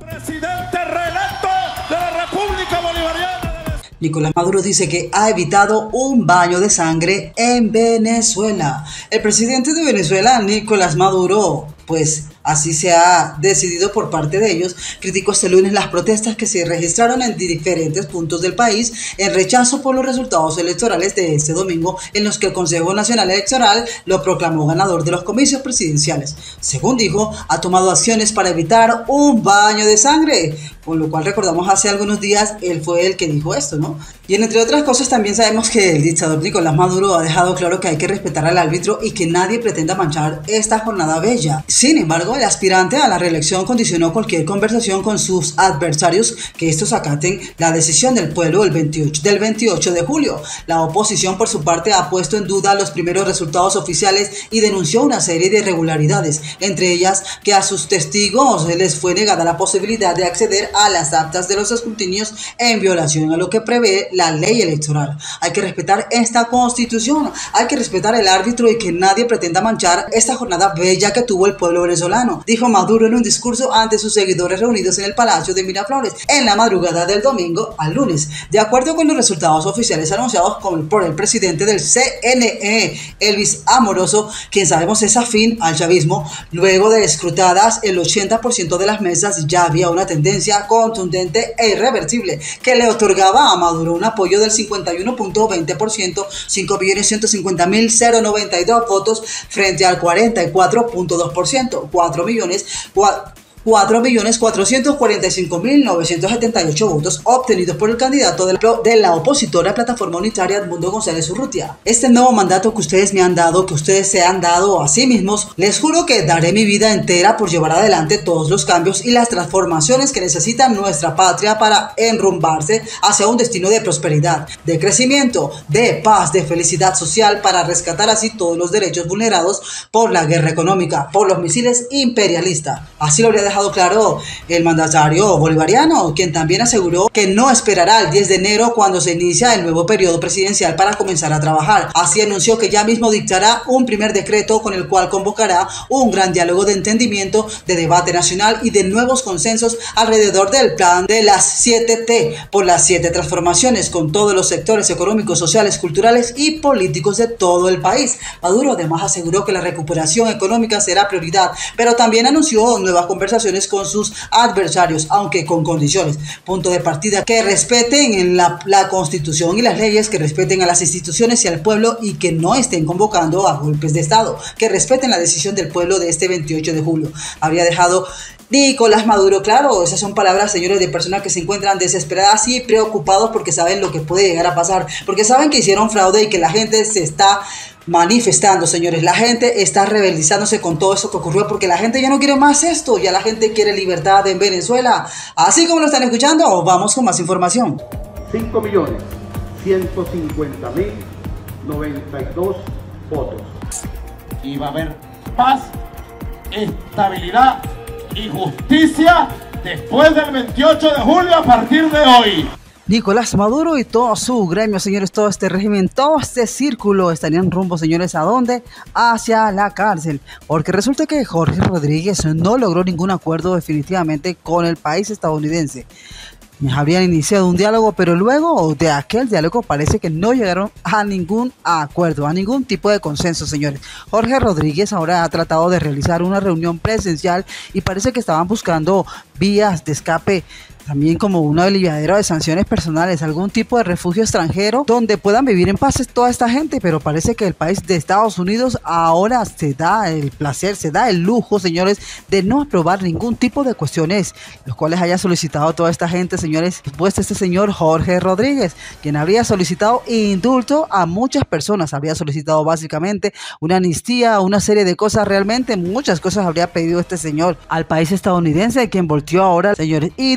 Presidente reelecto de la República Bolivariana. Nicolás Maduro dice que ha evitado un baño de sangre en Venezuela. El presidente de Venezuela, Nicolás Maduro, pues así se ha decidido por parte de ellos, criticó este lunes las protestas que se registraron en diferentes puntos del país en rechazo por los resultados electorales de este domingo, en los que el Consejo Nacional Electoral lo proclamó ganador de los comicios presidenciales. Según dijo, ha tomado acciones para evitar un baño de sangre, con lo cual recordamos hace algunos días él fue el que dijo esto, ¿no? Y entre otras cosas también sabemos que el dictador Nicolás Maduro ha dejado claro que hay que respetar al árbitro y que nadie pretenda manchar esta jornada bella. Sin embargo, el aspirante a la reelección condicionó cualquier conversación con sus adversarios que estos acaten la decisión del pueblo del 28 de julio. La oposición, por su parte, ha puesto en duda los primeros resultados oficiales y denunció una serie de irregularidades, entre ellas que a sus testigos les fue negada la posibilidad de acceder a las actas de los escrutinios en violación a lo que prevé la ley electoral. Hay que respetar esta constitución, hay que respetar el árbitro y que nadie pretenda manchar esta jornada bella que tuvo el pueblo venezolano, dijo Maduro en un discurso ante sus seguidores reunidos en el Palacio de Miraflores en la madrugada del domingo al lunes. De acuerdo con los resultados oficiales anunciados por el presidente del CNE, Elvis Amoroso, quien sabemos es afín al chavismo, luego de escrutadas el 80% de las mesas ya había una tendencia contundente e irreversible que le otorgaba a Maduro un apoyo del 51.20%, 5.150.092 votos frente al 44.2%, 4.445.978 votos obtenidos por el candidato de la opositora Plataforma Unitaria, Edmundo González Urrutia. Este nuevo mandato que ustedes me han dado, que ustedes se han dado a sí mismos, les juro que daré mi vida entera por llevar adelante todos los cambios y las transformaciones que necesita nuestra patria para enrumbarse hacia un destino de prosperidad, de crecimiento, de paz, de felicidad social, para rescatar así todos los derechos vulnerados por la guerra económica, por los misiles imperialistas. Así lo habría dejado claro el mandatario bolivariano, quien también aseguró que no esperará el 10 de enero cuando se inicia el nuevo periodo presidencial para comenzar a trabajar. Así anunció que ya mismo dictará un primer decreto con el cual convocará un gran diálogo de entendimiento, de debate nacional y de nuevos consensos alrededor del plan de las 7T, por las 7 transformaciones, con todos los sectores económicos, sociales, culturales y políticos de todo el país. Maduro además aseguró que la recuperación económica será prioridad, pero también anunció nuevas conversaciones con sus adversarios, aunque con condiciones. Punto de partida: que respeten la constitución y las leyes, que respeten a las instituciones y al pueblo y que no estén convocando a golpes de estado, que respeten la decisión del pueblo de este 28 de julio. Habría dejado Nicolás Maduro claro. Esas son palabras, señores, de personas que se encuentran desesperadas y preocupados porque saben lo que puede llegar a pasar, porque saben que hicieron fraude y que la gente se está manifestando, señores. La gente está rebelizándose con todo esto que ocurrió, porque la gente ya no quiere más esto, ya la gente quiere libertad en Venezuela. Así como lo están escuchando, vamos con más información. 5.150.092 votos. Y va a haber paz, estabilidad y justicia después del 28 de julio a partir de hoy. Nicolás Maduro y todo su gremio, señores, todo este régimen, todo este círculo estarían rumbo, señores, ¿a dónde? Hacia la cárcel, porque resulta que Jorge Rodríguez no logró ningún acuerdo definitivamente con el país estadounidense. Habrían iniciado un diálogo, pero luego de aquel diálogo parece que no llegaron a ningún acuerdo, a ningún tipo de consenso, señores. Jorge Rodríguez ahora ha tratado de realizar una reunión presencial y parece que estaban buscando vías de escape, también como un aliviadero de sanciones personales, algún tipo de refugio extranjero donde puedan vivir en paz toda esta gente, pero parece que el país de Estados Unidos ahora se da el placer, se da el lujo, señores, de no aprobar ningún tipo de cuestiones, los cuales haya solicitado toda esta gente, señores, pues este señor Jorge Rodríguez, quien habría solicitado indulto a muchas personas, habría solicitado básicamente una amnistía, una serie de cosas, realmente muchas cosas habría pedido este señor al país estadounidense, quien volteó ahora, señores, y dice que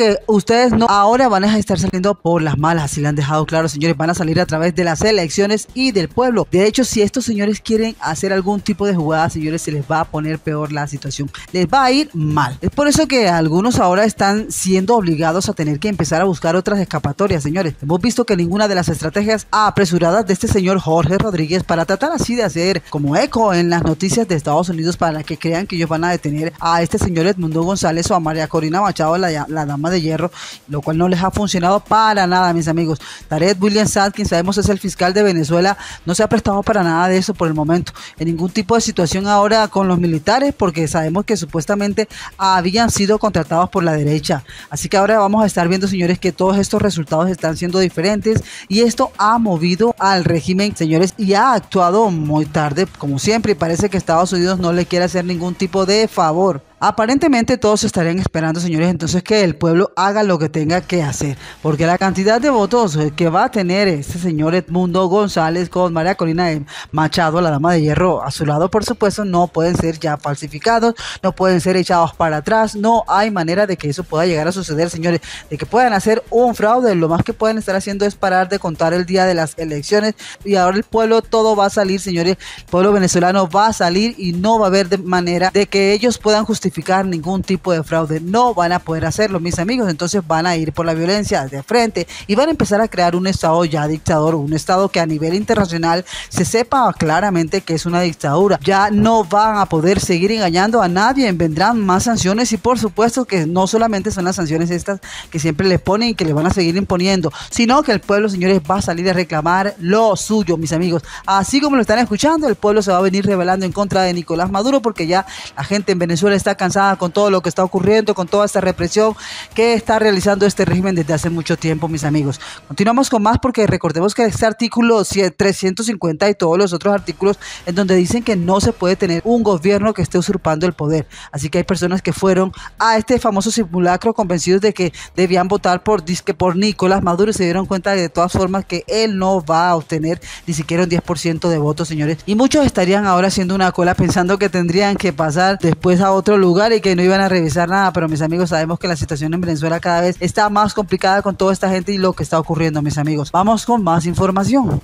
que ustedes no ahora van a estar saliendo por las malas, así le han dejado claro, señores, van a salir a través de las elecciones y del pueblo. De hecho, si estos señores quieren hacer algún tipo de jugada, señores, se les va a poner peor la situación, les va a ir mal. Es por eso que algunos ahora están siendo obligados a tener que empezar a buscar otras escapatorias, señores. Hemos visto que ninguna de las estrategias apresuradas de este señor Jorge Rodríguez para tratar así de hacer como eco en las noticias de Estados Unidos para que crean que ellos van a detener a este señor Edmundo González o a María Corina Machado, la dama de hierro, lo cual no les ha funcionado para nada, mis amigos. Tarek William Saad, quien sabemos es el fiscal de Venezuela, no se ha prestado para nada de eso por el momento, en ningún tipo de situación ahora con los militares, porque sabemos que supuestamente habían sido contratados por la derecha. Así que ahora vamos a estar viendo, señores, que todos estos resultados están siendo diferentes y esto ha movido al régimen, señores, y ha actuado muy tarde, como siempre, y parece que Estados Unidos no le quiere hacer ningún tipo de favor. Aparentemente todos estarían esperando, señores, entonces que el pueblo haga lo que tenga que hacer, porque la cantidad de votos que va a tener este señor Edmundo González con María Corina Machado, la dama de hierro, a su lado, por supuesto, no pueden ser ya falsificados, no pueden ser echados para atrás, no hay manera de que eso pueda llegar a suceder, señores, de que puedan hacer un fraude. Lo más que pueden estar haciendo es parar de contar el día de las elecciones y ahora el pueblo todo va a salir, señores, el pueblo venezolano va a salir y no va a haber de manera de que ellos puedan justificar ningún tipo de fraude, no van a poder hacerlo, mis amigos. Entonces van a ir por la violencia de frente y van a empezar a crear un estado ya dictador, un estado que a nivel internacional se sepa claramente que es una dictadura. Ya no van a poder seguir engañando a nadie, vendrán más sanciones y por supuesto que no solamente son las sanciones estas que siempre le ponen y que le van a seguir imponiendo, sino que el pueblo, señores, va a salir a reclamar lo suyo, mis amigos. Así como lo están escuchando, el pueblo se va a venir rebelando en contra de Nicolás Maduro porque ya la gente en Venezuela está cansada con todo lo que está ocurriendo, con toda esta represión que está realizando este régimen desde hace mucho tiempo, mis amigos. Continuamos con más porque recordemos que este artículo 350 y todos los otros artículos en donde dicen que no se puede tener un gobierno que esté usurpando el poder. Así que hay personas que fueron a este famoso simulacro convencidos de que debían votar por Nicolás Maduro y se dieron cuenta de todas formas que él no va a obtener ni siquiera un 10% de votos, señores. Y muchos estarían ahora haciendo una cola pensando que tendrían que pasar después a otro lugar y que no iban a revisar nada, pero mis amigos, sabemos que la situación en Venezuela cada vez está más complicada con toda esta gente y lo que está ocurriendo, mis amigos. Vamos con más información.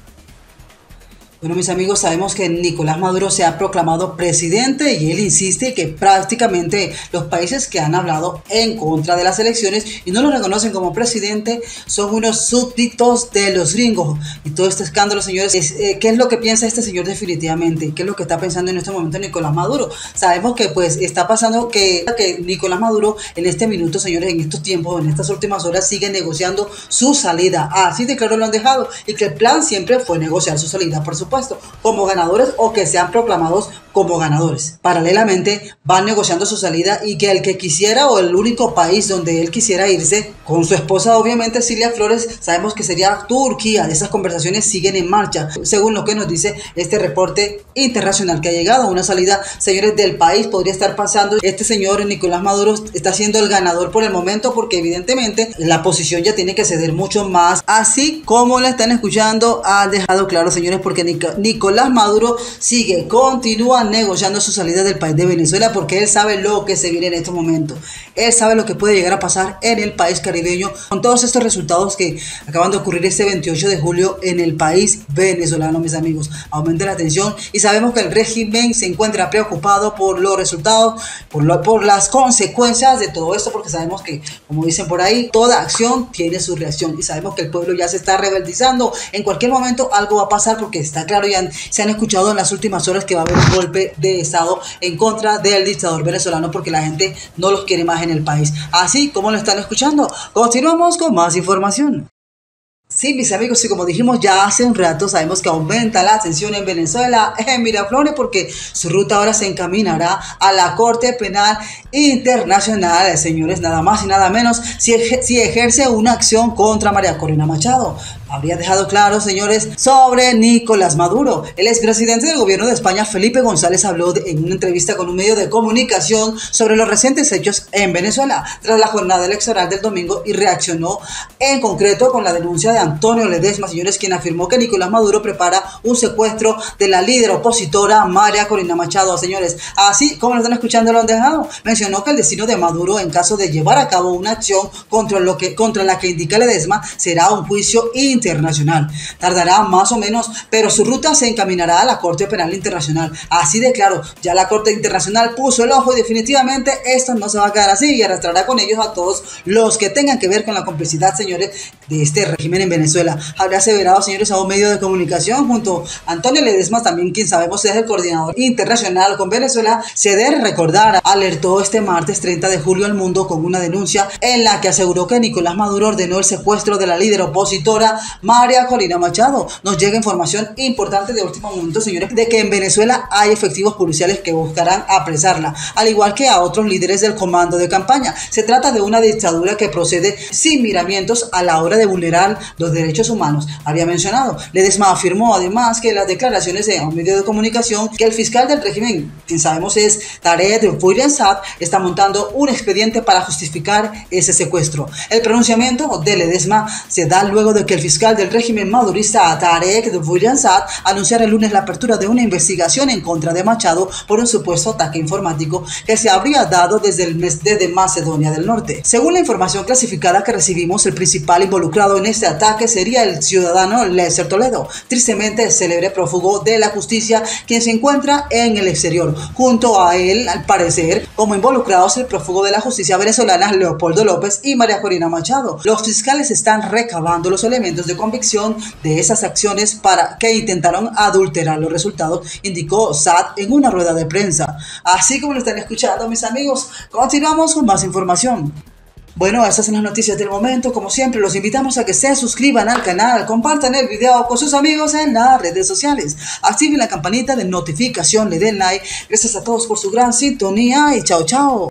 Bueno, mis amigos, sabemos que Nicolás Maduro se ha proclamado presidente y él insiste que prácticamente los países que han hablado en contra de las elecciones y no lo reconocen como presidente son unos súbditos de los gringos. Y todo este escándalo, señores, ¿qué es lo que piensa este señor definitivamente? ¿Qué es lo que está pensando en este momento Nicolás Maduro? Sabemos que pues está pasando que Nicolás Maduro en este minuto, señores, en estos tiempos, en estas últimas horas, sigue negociando su salida. Así de claro lo han dejado y que el plan siempre fue negociar su salida, por supuesto, como ganadores o que sean proclamados como ganadores. Paralelamente van negociando su salida y que el que quisiera o el único país donde él quisiera irse con su esposa, obviamente Cilia Flores, sabemos que sería Turquía. Esas conversaciones siguen en marcha según lo que nos dice este reporte internacional que ha llegado a una salida, señores, del país. Podría estar pasando, este señor Nicolás Maduro está siendo el ganador por el momento porque evidentemente la posición ya tiene que ceder mucho más, así como la están escuchando. Ha dejado claro, señores, porque Nicolás Maduro continúa negociando su salida del país de Venezuela porque él sabe lo que se viene en estos momentos. Él sabe lo que puede llegar a pasar en el país caribeño con todos estos resultados que acaban de ocurrir este 28 de julio en el país venezolano, mis amigos. Aumenta la tensión y sabemos que el régimen se encuentra preocupado por los resultados, por las consecuencias de todo esto, porque sabemos que, como dicen por ahí, toda acción tiene su reacción y sabemos que el pueblo ya se está rebeldizando. En cualquier momento algo va a pasar porque está claro, ya se han escuchado en las últimas horas que va a haber un golpe de estado en contra del dictador venezolano porque la gente no los quiere más en el país. Así como lo están escuchando, continuamos con más información. Sí, mis amigos, y como dijimos ya hace un rato, sabemos que aumenta la tensión en Venezuela, en Miraflores, porque su ruta ahora se encaminará a la Corte Penal Internacional, señores, nada más y nada menos, si ejerce una acción contra María Corina Machado. habría dejado claro, señores, sobre Nicolás Maduro. El expresidente del gobierno de España, Felipe González, habló en una entrevista con un medio de comunicación sobre los recientes hechos en Venezuela tras la jornada electoral del domingo y reaccionó en concreto con la denuncia de Antonio Ledesma, señores, quien afirmó que Nicolás Maduro prepara un secuestro de la líder opositora María Corina Machado, señores. Así como lo están escuchando, lo han dejado. Mencionó que el destino de Maduro, en caso de llevar a cabo una acción contra la que indica Ledesma, será un juicio internacional. Tardará más o menos, pero su ruta se encaminará a la Corte Penal Internacional. Así de claro, ya la Corte Internacional puso el ojo y definitivamente esto no se va a quedar así y arrastrará con ellos a todos los que tengan que ver con la complicidad, señores, de este régimen en Venezuela. Habría aseverado, señores, a un medio de comunicación junto a Antonio Ledesma, también quien sabemos es el coordinador internacional con Venezuela. Se debe recordar, alertó este martes 30 de julio al mundo con una denuncia en la que aseguró que Nicolás Maduro ordenó el secuestro de la líder opositora María Corina Machado. Nos llega información importante de último momento, señores, de que en Venezuela hay efectivos policiales que buscarán apresarla, al igual que a otros líderes del comando de campaña. Se trata de una dictadura que procede sin miramientos a la hora de vulnerar los derechos humanos. Había mencionado. Ledesma afirmó además que las declaraciones de un medio de comunicación que el fiscal del régimen, quien sabemos es Tarek William Saab, está montando un expediente para justificar ese secuestro. El pronunciamiento de Ledesma se da luego de que el fiscal del régimen madurista Tarek William Saab anunciara el lunes la apertura de una investigación en contra de Machado por un supuesto ataque informático que se habría dado desde Macedonia del Norte. Según la información clasificada que recibimos, el principal involucrado en este ataque sería el ciudadano Lester Toledo, tristemente célebre prófugo de la justicia, quien se encuentra en el exterior. Junto a él, al parecer, como involucrados el prófugo de la justicia venezolana Leopoldo López y María Corina Machado. Los fiscales están recabando los elementos de convicción de esas acciones para que intentaron adulterar los resultados, indicó Saad en una rueda de prensa. Así como lo están escuchando, mis amigos, continuamos con más información. Bueno, estas son las noticias del momento. Como siempre, los invitamos a que se suscriban al canal, compartan el video con sus amigos en las redes sociales, activen la campanita de notificación, le den like. Gracias a todos por su gran sintonía y chao, chao.